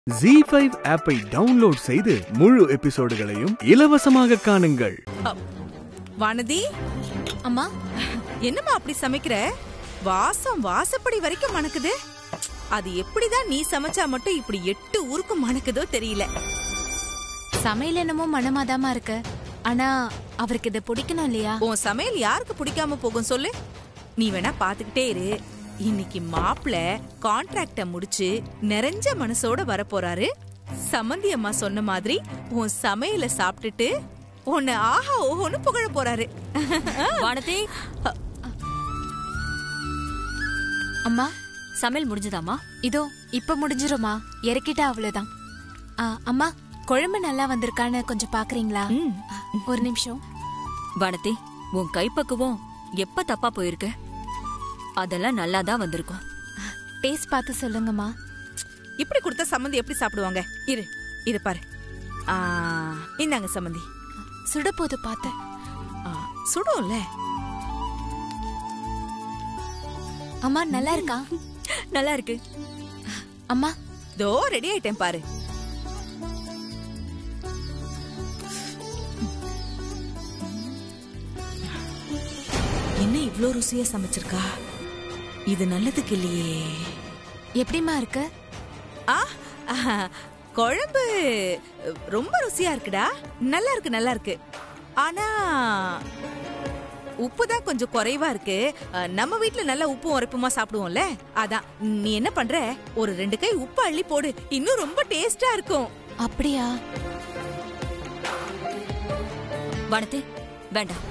Zee5 ஆப்பை download செய்து முழு எபிசோடுகளையும் இலவசமாக காணுங்கள். வானதி அம்மா, என்னம்மா அப்படி சமைக்கிற? வாசம் வாசப்படி வரைக்கும் மணக்குது. அது எப்படிதான் நீ சமைச்சா மட்டும் இப்படி 8 ஊருக்கு மணக்குதோ தெரியல. சமையல் என்னமோ மனமாதாமா இருக்கு. ஆனா அவருக்கு இதை பிடிக்கணும் இல்லையா? உன் சமையல் யாருக்கு பிடிக்காம போகும் சொல்லு. நீ வேணா பாத்துக்கிட்டே இரு. இன்னைக்கு மாப்பிள்ள கான்ட்ராக்ட முடிச்சு நிறைஞ்ச மனசோட வரப்போறாரு. சம்மந்தி அம்மா சொன்ன மாதிரி உன் சமையல சாப்பிட்டுட்டு உன்னை ஆஹா ஓஹோன்னு புகழ போறாரு. வானதி, அம்மா சமையல் முடிஞ்சதாமா? இதோ இப்ப முடிஞ்சிருமா, இறக்கிட்டா அவ்வளவுதான். அம்மா, குழம்பு நல்லா வந்திருக்கான்னு கொஞ்சம் பாக்குறீங்களா? ஒரு நிமிஷம். வானதி, உன் கைப்பக்குவம் எப்ப தப்பா போயிருக்கு? அதெல்லாம் நல்லாதான் வந்திருக்கும். டேஸ்ட் பார்த்து சொல்லுங்கம்மா. இப்படி கொடுத்த சம்மந்தி எப்படி சாப்பிடுவாங்க? இரு, இது பாரு. இந்தாங்க சம்மந்தி. சுட போது பார்த்தேன். சுடும்ல. அம்மா நல்லா இருக்கா? நல்லா இருக்கு. அம்மா தோ ரெடி ஆயிட்டேன் பாரு. என்ன இவ்ளோ ருசியா சமைச்சிருக்கா? இது நல்லதுக்கு இல்லையே. எப்படிமா இருக்கு? குழம்பு ரொம்ப ருசியா இருக்குடா. நல்லா இருக்கு, நல்லா இருக்கு. ஆனா உப்பு தான் கொஞ்சம் குறைவா இருக்கு. நம்ம வீட்ல நல்லா உப்பும் உரைப்புமா சாப்பிடுவோம்ல, அதான். நீ என்ன பண்ற, ஒரு 2 கை உப்பு அள்ளி போடு, இன்னும் ரொம்ப டேஸ்டா இருக்கும். அப்படியா? வானதி, வேண்டாம்.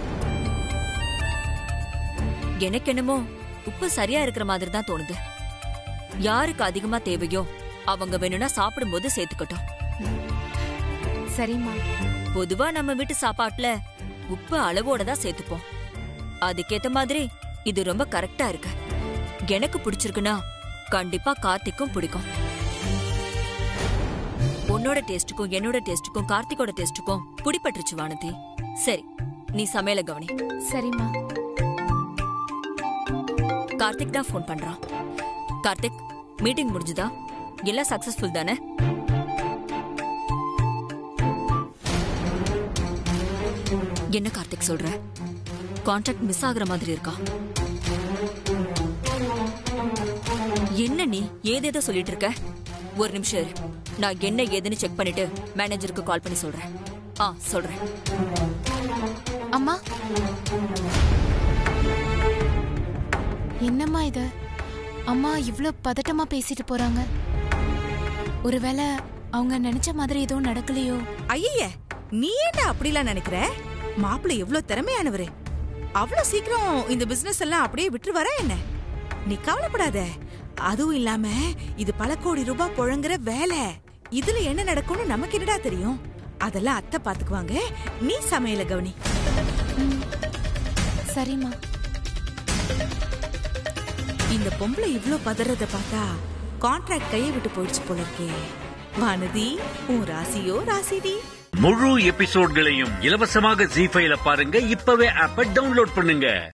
எனக்கு என்னமோ உப்பு சரியா இருக்கிற மாதிரி தான் தோணுது. யாருக்கு அதிகமா தேவையோ அவங்க வேணும்னா சாப்பிடும்போது சேர்த்துக்கட்டும். சரிம்மா. பொதுவா நம்ம வீட்டு சாப்பாட்டுல உப்பு அளவோட தான் சேர்த்துப்போம். அதுக்கேத்த மாதிரி இது ரொம்ப கரெக்டா இருக்கு. எனக்கு பிடிச்சிருக்குன்னா கண்டிப்பா கார்த்திக்கும் பிடிக்கும். உன்னோட டேஸ்டுக்கும் என்னோட டேஸ்டுக்கும் கார்த்திகோட டேஸ்டுக்கும் பிடிபட்டுருச்சு வானதி. சரி, நீ சமையல கவனி. சரிம்மா. கார்த்திக் தான் போன் பண்றான். கார்த்திக், மீட்டிங் முடிஞ்சுதா? எல்லாம் சக்சஸ்ஃபுல் தானே? என்ன கார்த்திக் சொல்ற? கான்ட்ராக்ட் மிஸ் ஆகுற மாதிரி இருக்கா? என்ன நீ ஏதேதோ சொல்லிட்டு இருக்க? ஒரு நிமிஷம் இரு, நான் என்ன ஏதுன்னு செக் பண்ணிட்டு மேனேஜருக்கு கால் பண்ணி சொல்றேன். சொல்றேன். அம்மா, என்னம்மா இது? அம்மா இவ்ளோ பதட்டமா பேசிட்டு போறாங்க. ஒருவேளை அவங்க நினைச்ச மாதிரி எதுவும் நடக்கலையோ? ஐய, நீ ஏன்டா அப்படிலாம் நினைக்கிற? மாப்பிள்ளை எவ்வளவு திறமையானவரு. அவ்வளவு சீக்கிரம் இந்த பிசினஸ் எல்லாம் அப்படியே விட்டு வர என்ன? நீ கவலைப்படாத. அதுவும் இல்லாம இது பல கோடி ரூபாய் புழங்குற வேலை. இதுல என்ன நடக்கும்னு நமக்கு என்னடா தெரியும்? அதெல்லாம் அத்தை பாத்துக்குவாங்க. நீ சமையல கவனி. சரிம்மா. இந்த பொம்பளை இவ்ளோ பதறத பார்த்தா கான்ட்ராக்ட் கையை விட்டு போயிடுச்சு போல இருக்கே. வானதி, உன் ராசியோ ராசிடி. முழு எபிசோட்களையும் இலவசமாக Zee5ல பாருங்க. இப்பவே ஆப்பை டவுன்லோட் பண்ணுங்க.